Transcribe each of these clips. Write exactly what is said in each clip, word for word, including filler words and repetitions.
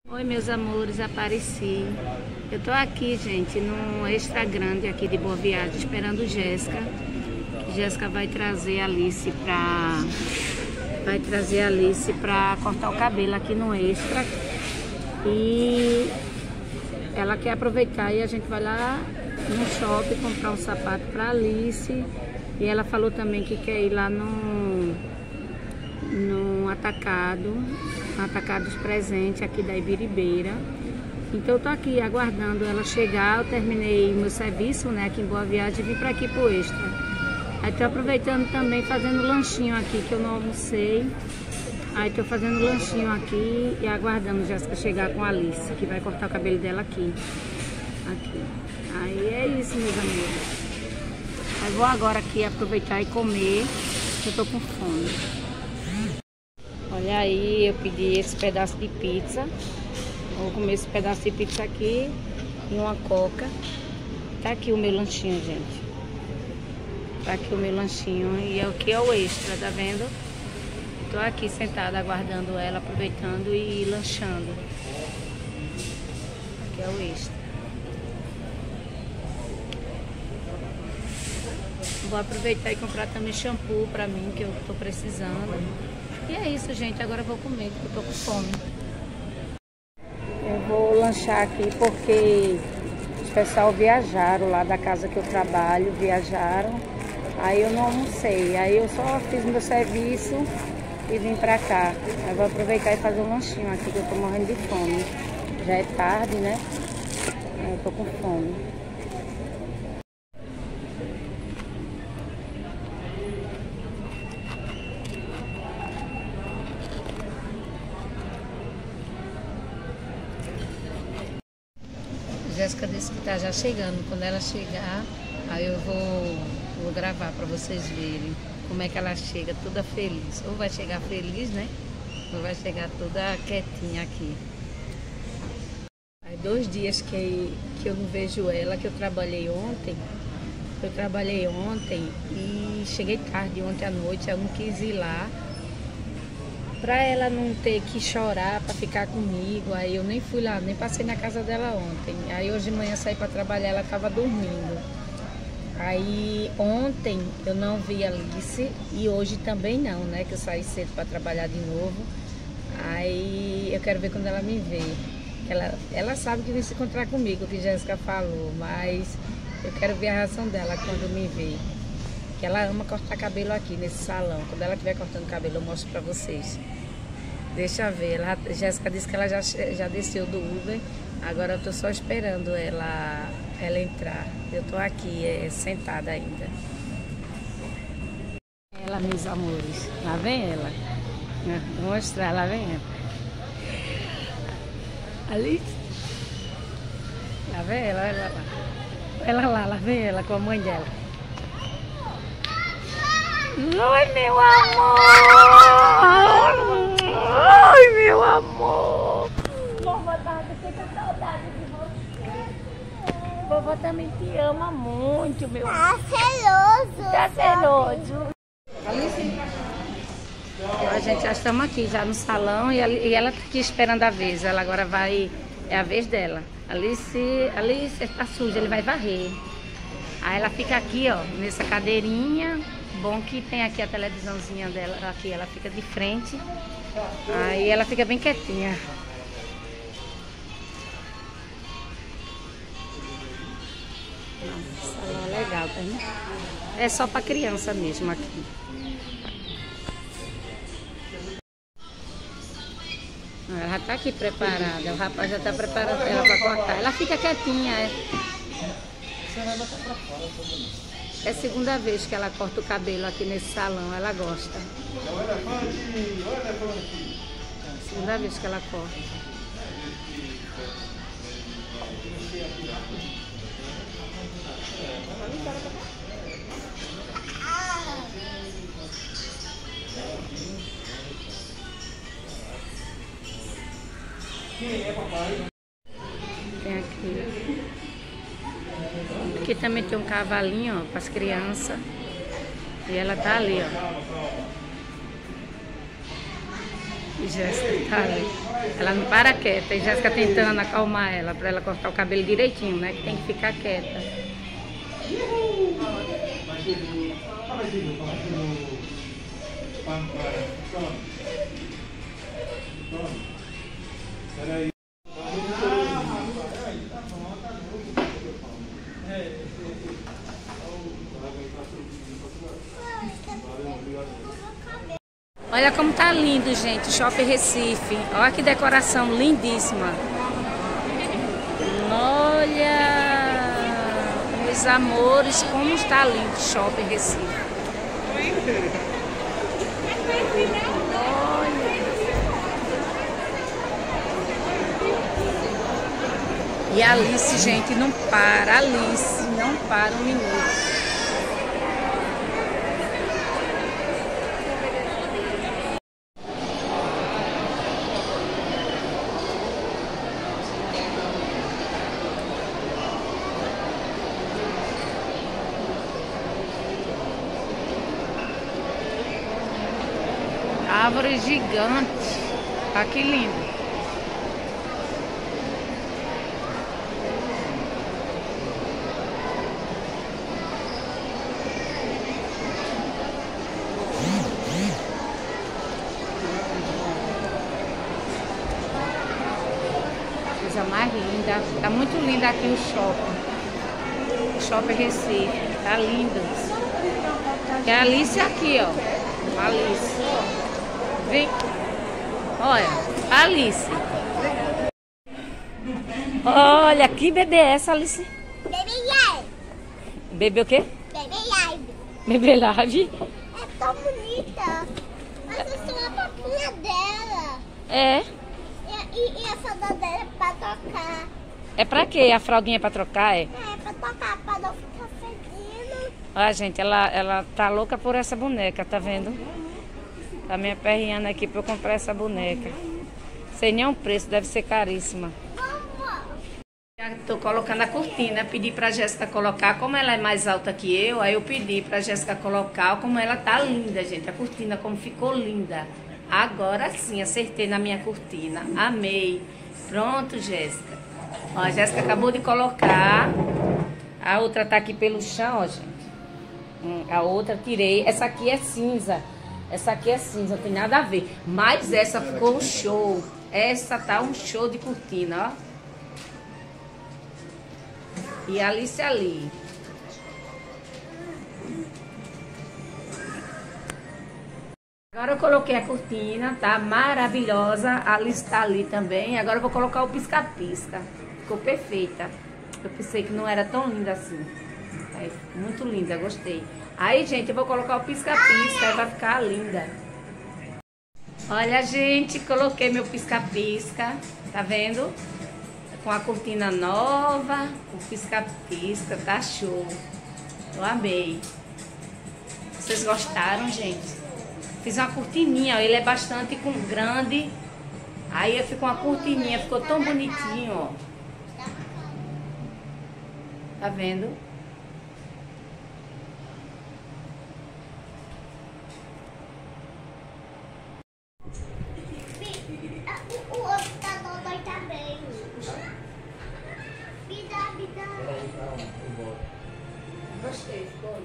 Oi, meus amores, apareci. Eu tô aqui, gente, num extra grande aqui de Boa Viagem, esperando Jéssica. Jéssica vai trazer a Alice pra... Vai trazer a Alice pra cortar o cabelo aqui no extra. E ela quer aproveitar e a gente vai lá no shopping comprar um sapato pra Alice. E ela falou também que quer ir lá no... no atacado, no atacado dos presentes aqui da Ibiribeira. Então eu tô aqui aguardando ela chegar. Eu terminei meu serviço, né, aqui em Boa Viagem, e vim para aqui pro extra. Aí tô aproveitando também, fazendo lanchinho aqui, que eu não almocei. Aí tô fazendo lanchinho aqui e aguardando Jéssica chegar com a Alice, que vai cortar o cabelo dela aqui. Aqui. Aí é isso, meus amigos. Aí vou agora aqui aproveitar e comer, que eu tô com fome. Olha aí, eu pedi esse pedaço de pizza. Vou comer esse pedaço de pizza aqui e uma coca. Tá aqui o meu lanchinho, gente. Tá aqui o meu lanchinho e aqui é o extra, tá vendo? Tô aqui sentada aguardando ela, aproveitando e lanchando. Aqui é o extra. Vou aproveitar e comprar também shampoo pra mim, que eu tô precisando. E é isso, gente. Agora eu vou comer, porque eu tô com fome. Eu vou lanchar aqui porque os pessoal viajaram lá da casa que eu trabalho, viajaram. Aí eu não almocei. Aí eu só fiz meu serviço e vim pra cá. Aí eu vou aproveitar e fazer um lanchinho aqui, que eu tô morrendo de fome. Já é tarde, né? Aí eu tô com fome. Jéssica disse que tá já chegando. Quando ela chegar, aí eu vou, vou gravar para vocês verem como é que ela chega, toda feliz. Ou vai chegar feliz, né? Ou vai chegar toda quietinha aqui. Aí dois dias que, que eu não vejo ela, que eu trabalhei ontem. Eu trabalhei ontem e cheguei tarde ontem à noite, eu não quis ir lá. Pra ela não ter que chorar pra ficar comigo, aí eu nem fui lá, nem passei na casa dela ontem. Aí hoje de manhã saí pra trabalhar, ela tava dormindo. Aí ontem eu não vi a Alice e hoje também não, né? Que eu saí cedo pra trabalhar de novo. Aí eu quero ver quando ela me vê. Ela, ela sabe que vem se encontrar comigo, que Jéssica falou, mas eu quero ver a reação dela quando me vê. Que ela ama cortar cabelo aqui nesse salão. Quando ela estiver cortando cabelo, eu mostro pra vocês. Deixa eu ver. Ela, Jéssica disse que ela já, já desceu do Uber. Agora eu tô só esperando ela, ela entrar. Eu tô aqui é, sentada ainda. Ela, meus amores. Lá vem ela. Vou mostrar, lá vem ela. Ali. Lá vem ela, ela lá. Ela lá, lá vem ela com a mãe dela. Oi, meu amor! Ai, meu amor! Vovó tava com saudade de você. Vovó também te ama muito, meu amor. Tá celoso. Tá celoso. A gente já estamos aqui, já no salão, e ela tá aqui esperando a vez. Ela agora vai... É a vez dela. Alice, Alice está suja, ele vai varrer. Aí ela fica aqui, ó, nessa cadeirinha. Bom que tem aqui a televisãozinha dela, aqui ela fica de frente, aí ela fica bem quietinha. Nossa, salão é legal, tá vendo? É só para criança mesmo aqui. Ela já tá aqui preparada, o rapaz já tá preparando ela para cortar. Ela fica quietinha, é. É a segunda vez que ela corta o cabelo aqui nesse salão, ela gosta. Segunda vez que ela corta. Tem aqui. Aqui também tem um cavalinho, ó, para as crianças. E ela tá ali, ó. E Jéssica tá ali. Ela não para quieta. E Jéssica tentando acalmar ela, pra ela cortar o cabelo direitinho, né? Que tem que ficar quieta. Olha como tá lindo, gente, o Shopping Recife. Olha que decoração lindíssima. Olha, meus amores, como está lindo o Shopping Recife. Olha. E a Alice, gente, não para. Alice não para um minuto. Árvore gigante. Olha que lindo. Coisa mais linda. Tá muito linda aqui o shopping. O Shopping Recife. Tá lindo. E a Alice aqui, ó. Alice. Vem. Olha, Alice. Olha, que bebê é essa, Alice? Bebê Live. Bebê o quê? Bebê Live. Bebê Live? É tão bonita. Mas eu sou a papinha dela. É. E, e, e a fralda dela é pra tocar. É pra quê? A fraldinha é pra trocar, é? É, pra tocar, pra não ficar fedendo. Olha, gente, ela, ela tá louca por essa boneca, tá vendo? Tá me aperreando aqui pra eu comprar essa boneca. Sem nenhum preço, deve ser caríssima. Já tô colocando a cortina, pedi pra Jéssica colocar, como ela é mais alta que eu, aí eu pedi pra Jéssica colocar, como ela tá linda, gente, a cortina como ficou linda. Agora sim, acertei na minha cortina, amei. Pronto, Jéssica. Ó, a Jéssica acabou de colocar, a outra tá aqui pelo chão, ó, gente. A outra tirei, essa aqui é cinza. Essa aqui é cinza, não tem nada a ver. Mas essa ficou um show. Essa tá um show de cortina, ó. E a Alice ali. Agora eu coloquei a cortina, tá maravilhosa. A Alice tá ali também. Agora eu vou colocar o pisca-pisca. Ficou perfeita. Eu pensei que não era tão linda assim. É muito linda, gostei. Aí, gente, eu vou colocar o pisca-pisca, vai ficar linda. Olha, gente, coloquei meu pisca-pisca, tá vendo? Com a cortina nova, o pisca-pisca, tá show. Eu amei. Vocês gostaram, gente? Fiz uma cortininha, ó, ele é bastante com grande. Aí eu fiz uma cortininha, ficou tão bonitinho, ó. Tá vendo? O outro tá dodói também. Me dá, me dá. Gostei, ficou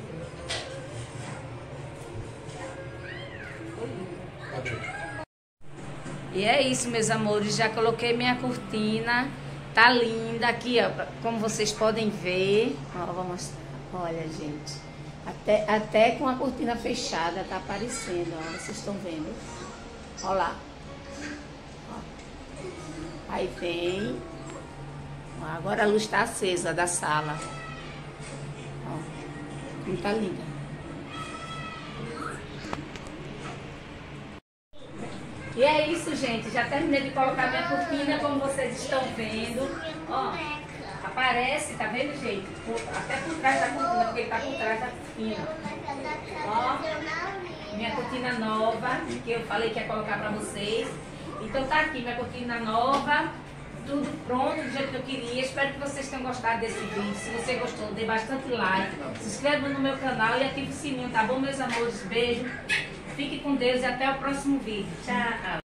E é isso, meus amores. Já coloquei minha cortina. Tá linda aqui, ó. Como vocês podem ver. Ó, vou mostrar. Olha, gente. Até, até com a cortina fechada tá aparecendo, ó. Vocês estão vendo? Olha lá. Ó. Aí vem. Ó, agora a luz tá acesa da sala. Ó. Como tá linda. E é isso, gente. Já terminei de colocar minha cortina, como vocês estão vendo. Ó, aparece, tá vendo, gente? Até por trás da cortina, porque ele tá por trás da cortina. Ó, minha cortina nova, que eu falei que ia colocar pra vocês. Então tá aqui minha cortina nova, tudo pronto do jeito que eu queria. Espero que vocês tenham gostado desse vídeo. Se você gostou, dê bastante like. Se inscreva no meu canal e ative o sininho, tá bom, meus amores? Beijo. Fique com Deus e até o próximo vídeo. Tchau.